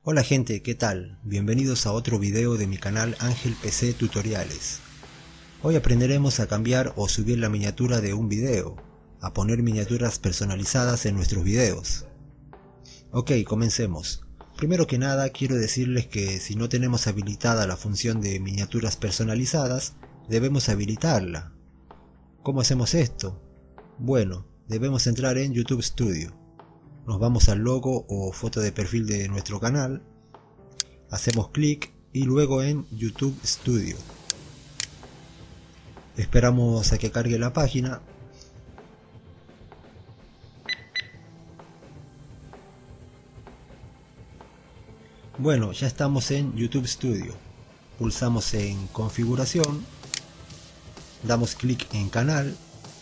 Hola gente, ¿qué tal? Bienvenidos a otro video de mi canal Ángel PC Tutoriales. Hoy aprenderemos a cambiar o subir la miniatura de un video, a poner miniaturas personalizadas en nuestros videos. Ok, comencemos. Primero que nada quiero decirles que si no tenemos habilitada la función de miniaturas personalizadas, debemos habilitarla. ¿Cómo hacemos esto? Bueno, debemos entrar en YouTube Studio. Nos vamos al logo o foto de perfil de nuestro canal, hacemos clic y luego en YouTube Studio. Esperamos a que cargue la página. Bueno, ya estamos en YouTube Studio. Pulsamos en configuración, damos clic en canal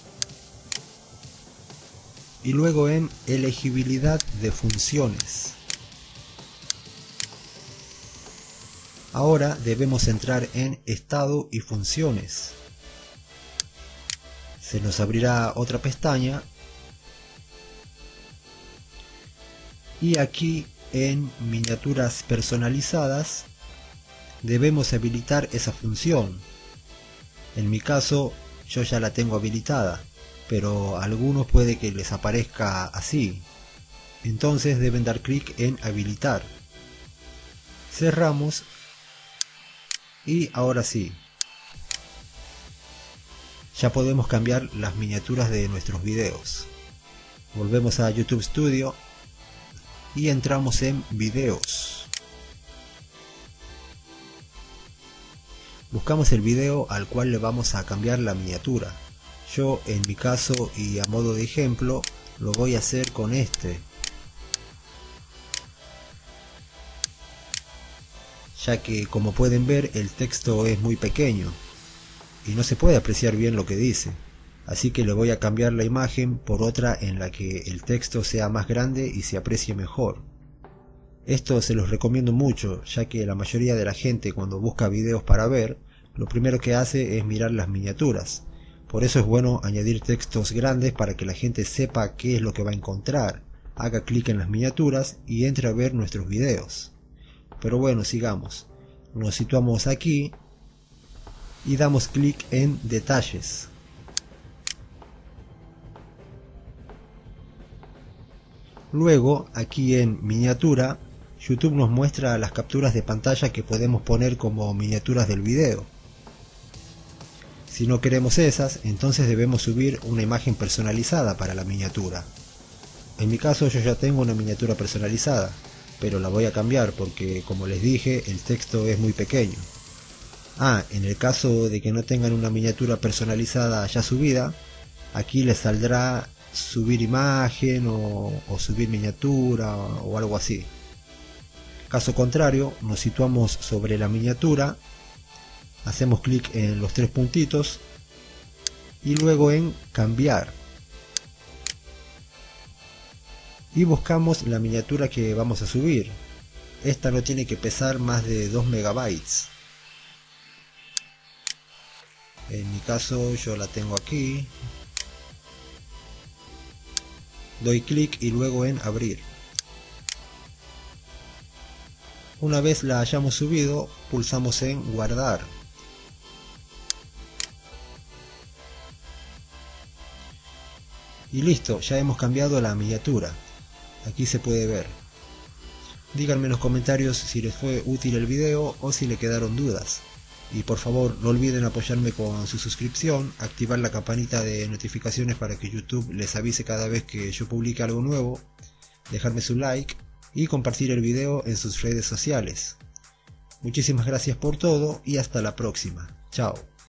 y luego en elegibilidad de funciones. Ahora debemos entrar en estado y funciones. Se nos abrirá otra pestaña y aquí en miniaturas personalizadas debemos habilitar esa función. En mi caso yo ya la tengo habilitada, pero a algunos puede que les aparezca así. Entonces deben dar clic en habilitar. Cerramos y ahora sí. Ya podemos cambiar las miniaturas de nuestros videos. Volvemos a YouTube Studio y entramos en videos. Buscamos el video al cual le vamos a cambiar la miniatura. Yo en mi caso y a modo de ejemplo lo voy a hacer con este, ya que como pueden ver el texto es muy pequeño y no se puede apreciar bien lo que dice, así que le voy a cambiar la imagen por otra en la que el texto sea más grande y se aprecie mejor. Esto se los recomiendo mucho, ya que la mayoría de la gente cuando busca videos para ver, lo primero que hace es mirar las miniaturas. Por eso es bueno añadir textos grandes para que la gente sepa qué es lo que va a encontrar, haga clic en las miniaturas y entre a ver nuestros videos. Pero bueno, sigamos. Nos situamos aquí y damos clic en detalles. Luego, aquí en miniatura, YouTube nos muestra las capturas de pantalla que podemos poner como miniaturas del video. Si no queremos esas, entonces debemos subir una imagen personalizada para la miniatura. En mi caso yo ya tengo una miniatura personalizada, pero la voy a cambiar porque, como les dije, el texto es muy pequeño. En el caso de que no tengan una miniatura personalizada ya subida, aquí les saldrá subir imagen o subir miniatura o algo así. Caso contrario, nos situamos sobre la miniatura, hacemos clic en los tres puntitos y luego en cambiar y buscamos la miniatura que vamos a subir. Esta no tiene que pesar más de 2 megabytes. En mi caso yo la tengo aquí. Doy clic y luego en abrir. Una vez la hayamos subido, pulsamos en guardar. Y listo, ya hemos cambiado la miniatura. Aquí se puede ver. Díganme en los comentarios si les fue útil el video o si le quedaron dudas. Y por favor no olviden apoyarme con su suscripción, activar la campanita de notificaciones para que YouTube les avise cada vez que yo publique algo nuevo, dejarme su like y compartir el video en sus redes sociales. Muchísimas gracias por todo y hasta la próxima. Chao.